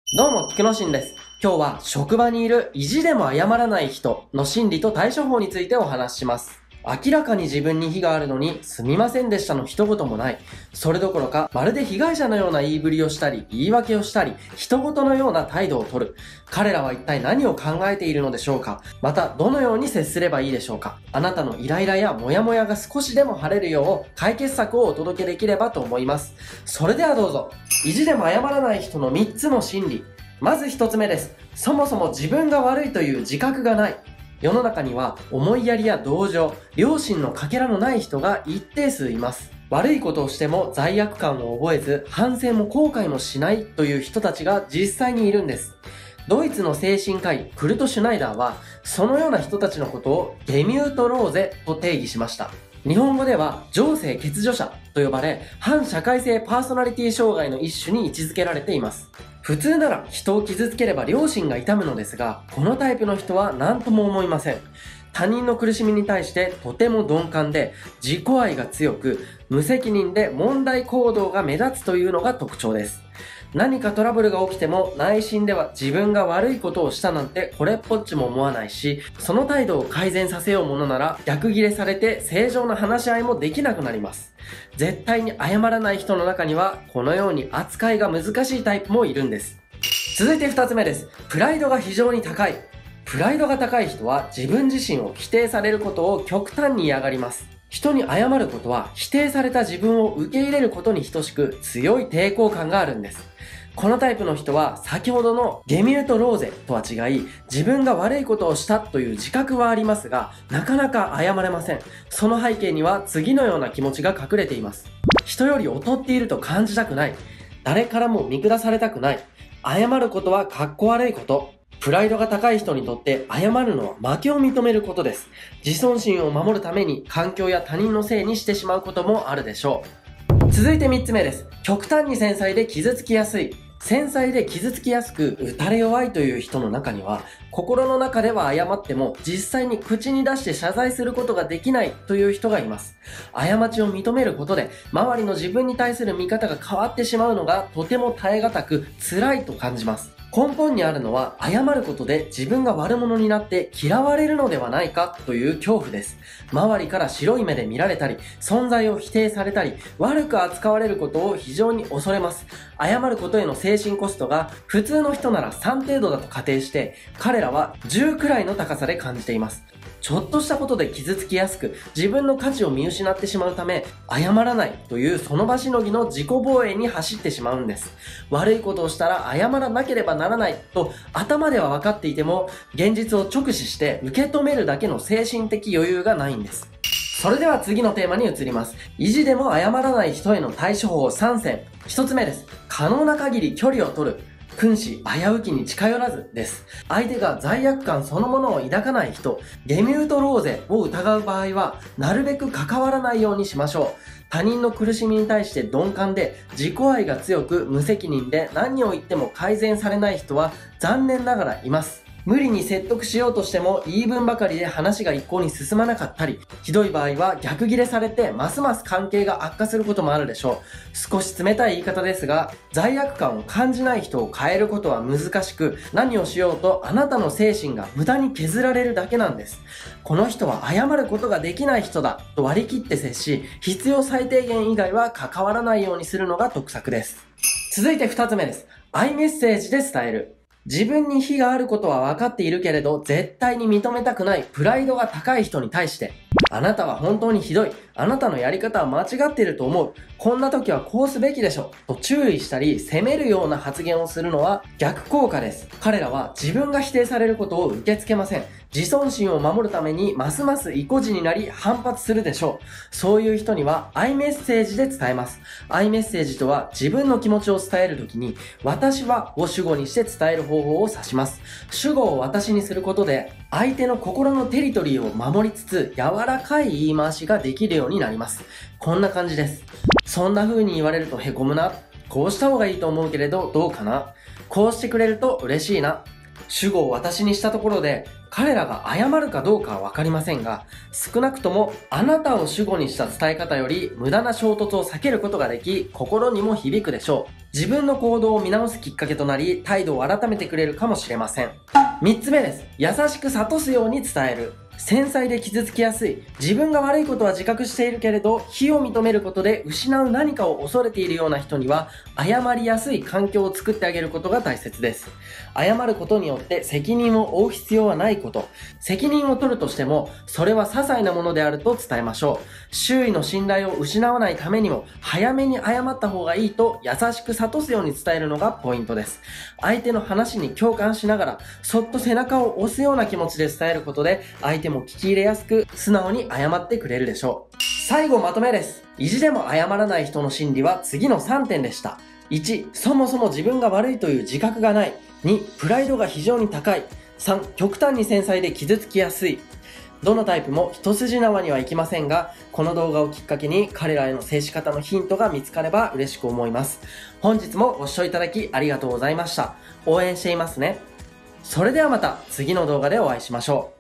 どうも、菊野真です。今日は職場にいる意地でも謝らない人の心理と対処法についてお話しします。明らかに自分に非があるのに、すみませんでしたの一言もない。それどころか、まるで被害者のような言いぶりをしたり、言い訳をしたり、人事のような態度をとる。彼らは一体何を考えているのでしょうか？また、どのように接すればいいでしょうか？あなたのイライラやモヤモヤが少しでも晴れるよう、解決策をお届けできればと思います。それではどうぞ。意地でも謝らない人の3つの心理。まず1つ目です。そもそも自分が悪いという自覚がない。世の中には思いやりや同情、良心のかけらのない人が一定数います。悪いことをしても罪悪感を覚えず、反省も後悔もしないという人たちが実際にいるんです。ドイツの精神科医クルト・シュナイダーは、そのような人たちのことをゲミュートローゼと定義しました。日本語では情性欠如者と呼ばれ、反社会性パーソナリティ障害の一種に位置づけられています。普通なら人を傷つければ良心が痛むのですが、このタイプの人は何とも思いません。他人の苦しみに対してとても鈍感で、自己愛が強く、無責任で問題行動が目立つというのが特徴です。何かトラブルが起きても内心では自分が悪いことをしたなんてこれっぽっちも思わないし、その態度を改善させようものなら逆ギレされて正常な話し合いもできなくなります。絶対に謝らない人の中にはこのように扱いが難しいタイプもいるんです。続いて2つ目です。プライドが非常に高い。プライドが高い人は自分自身を否定されることを極端に嫌がります。人に謝ることは否定された自分を受け入れることに等しく強い抵抗感があるんです。このタイプの人は先ほどのゲミュートローゼとは違い、自分が悪いことをしたという自覚はありますが、なかなか謝れません。その背景には次のような気持ちが隠れています。人より劣っていると感じたくない。誰からも見下されたくない。謝ることはかっこ悪いこと。プライドが高い人にとって謝るのは負けを認めることです。自尊心を守るために環境や他人のせいにしてしまうこともあるでしょう。続いて3つ目です。極端に繊細で傷つきやすい。繊細で傷つきやすく打たれ弱いという人の中には、心の中では謝っても実際に口に出して謝罪することができないという人がいます。過ちを認めることで周りの自分に対する見方が変わってしまうのがとても耐え難く辛いと感じます。根本にあるのは謝ることで自分が悪者になって嫌われるのではないかという恐怖です。周りから白い目で見られたり、存在を否定されたり、悪く扱われることを非常に恐れます。謝ることへの精神コストが普通の人なら3程度だと仮定して、彼らは10くらいの高さで感じています。ちょっとしたことで傷つきやすく、自分の価値を見失ってしまうため、謝らないというその場しのぎの自己防衛に走ってしまうんです。悪いことをしたら謝らなければならないと頭では分かっていても、現実を直視して受け止めるだけの精神的余裕がないんです。それでは次のテーマに移ります。意地でも謝らない人への対処法3選。1つ目です。可能な限り距離を取る。君子危うきに近寄らずです。相手が罪悪感そのものを抱かない人、ゲミュートローゼを疑う場合は、なるべく関わらないようにしましょう。他人の苦しみに対して鈍感で、自己愛が強く無責任で何を言っても改善されない人は残念ながらいます。無理に説得しようとしても言い分ばかりで話が一向に進まなかったり、ひどい場合は逆ギレされてますます関係が悪化することもあるでしょう。少し冷たい言い方ですが、罪悪感を感じない人を変えることは難しく、何をしようとあなたの精神が無駄に削られるだけなんです。この人は謝ることができない人だと割り切って接し、必要最低限以外は関わらないようにするのが得策です。続いて2つ目です。アイメッセージで伝える。自分に非があることは分かっているけれど、絶対に認めたくないプライドが高い人に対して、あなたは本当にひどい。あなたのやり方は間違っていると思う。こんな時はこうすべきでしょ。と注意したり、責めるような発言をするのは逆効果です。彼らは自分が否定されることを受け付けません。自尊心を守るためにますます意固地になり反発するでしょう。そういう人にはアイメッセージで伝えます。アイメッセージとは自分の気持ちを伝えるときに、私はを主語にして伝える方法を指します。主語を私にすることで、相手の心のテリトリーを守りつつ、柔らかい言い回しができるようになります。こんな感じです。そんな風に言われるとへこむな。こうした方がいいと思うけれどどうかな。こうしてくれると嬉しいな。 主語を私にしたところで、彼らが謝るかどうかはわかりませんが、少なくともあなたを主語にした伝え方より無駄な衝突を避けることができ、心にも響くでしょう。自分の行動を見直すきっかけとなり、態度を改めてくれるかもしれません。3つ目です。優しく諭すように伝える。繊細で傷つきやすい。自分が悪いことは自覚しているけれど、非を認めることで失う何かを恐れているような人には、謝りやすい環境を作ってあげることが大切です。謝ることによって責任を負う必要はないこと。責任を取るとしても、それは些細なものであると伝えましょう。周囲の信頼を失わないためにも、早めに謝った方がいいと優しく諭すように伝えるのがポイントです。相手の話に共感しながら、そっと背中を押すような気持ちで伝えることで、相手も聞き入れやすく、素直に謝ってくれるでしょう。最後まとめです。意地でも謝らない人の心理は次の3点でした。1、そもそも自分が悪いという自覚がない。2、プライドが非常に高い。3、極端に繊細で傷つきやすい。どのタイプも一筋縄にはいきませんが、この動画をきっかけに彼らへの接し方のヒントが見つかれば嬉しく思います。本日もご視聴いただきありがとうございました。応援していますね。それではまた次の動画でお会いしましょう。